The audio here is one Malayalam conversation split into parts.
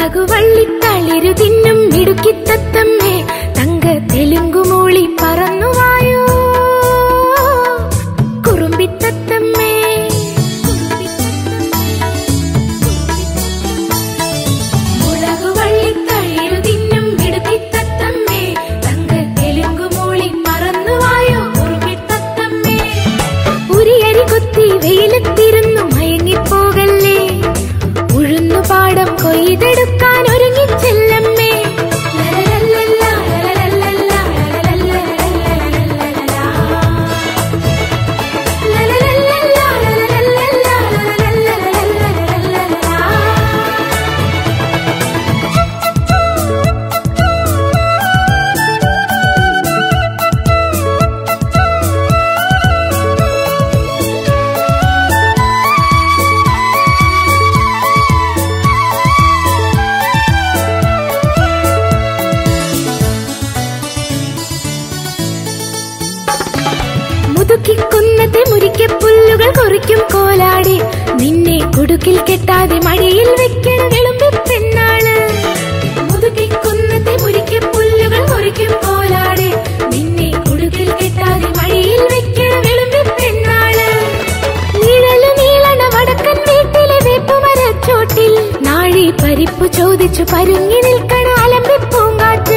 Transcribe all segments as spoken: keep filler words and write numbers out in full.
മുളകുവള്ളിത്തളിരു തിന്നും മിടുക്കിത്തത്തമ്മേ തങ്ക തെലുങ്കുമൂളി പറന്നുവായോ കുറുമ്പിത്തത്തമ്മേ. മുളകുവള്ളിത്തളിരു തിന്നും മിടുക്കിത്തത്തമ്മേ തങ്ക തെലുങ്കുമൂളി പറന്നുവായോ കുറുമ്പിത്തത്തമ്മേ. ഉരിയരി കുത്തി വെയിലത്തിരുന്നു മയങ്ങിപ്പോകല്ലേ ഉഴുന്നുപാടം കൊയ്തെടുക്കാൻ ഒരുങ്ങിച്ചെല്ലമ്മേ. മുതുക്കിക്കുന്നത്തെ മുരിക്കെ പുല്ലുകൾ കൊറിക്കും കോലാടി നിന്നെ കുടുക്കിൽ കെട്ടാതെ മടിയിൽ വെക്കണ വിളുമ്പി പെണ്ണാള്. മുതുക്കിക്കുന്നത്തെ മുരിക്കെ പുല്ലുകൾ കൊറിക്കും കോലാടി നിന്നെ കുടുക്കിൽ കെട്ടാതെ മടിയിൽ വെക്കണ വിളുമ്പി പെണ്ണാള്. നിഴല് നീളണ വടക്കൻ വീട്ടിലെ വേപ്പുമരച്ചോട്ടിൽ നാഴി പരിപ്പു ചോദിച്ചു പരുങ്ങി നിൽക്കണ അലമ്പി പൂങ്കാറ്റ്.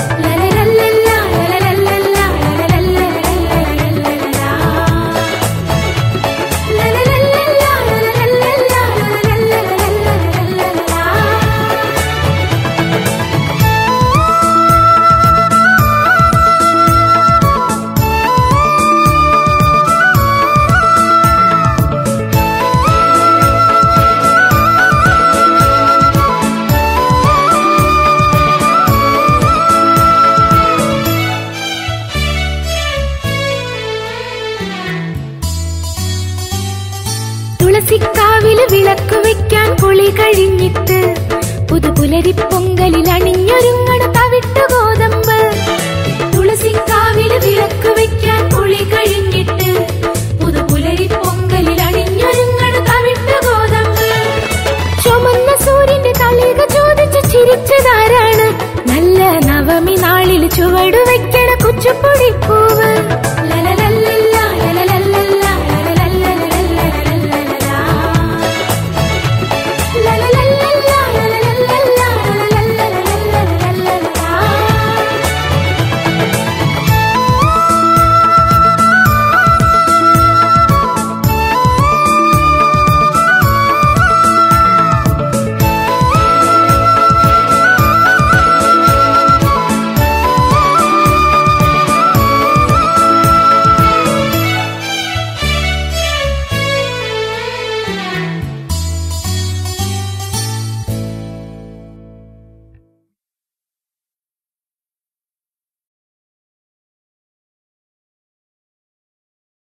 തുളസിക്കാവില് വിളക്ക് വെക്കാൻ കുളി കഴിഞ്ഞിട്ട് പുതുപുലരി പൊങ്കലിൽ അണിഞ്ഞൊരുങ്ങണ തവിട്ടു ഗോതമ്പ്. തുളസിക്കാവില് വിളക്ക് വെക്കാൻ കുളി കഴിഞ്ഞിട്ട് പുതുപുലരി പൊങ്കലിൽ അണിഞ്ഞൊരുങ്ങണ തവിട്ടു ഗോതമ്പ്. ചുമന്ന സൂര്യന്റെ തളിക ചോദിച്ചു ചിരിച്ചതാരാണ് നല്ല നവമി നാളിൽ ചുവടു വെക്കണ കുച്ചുപ്പൊടിപ്പൂ.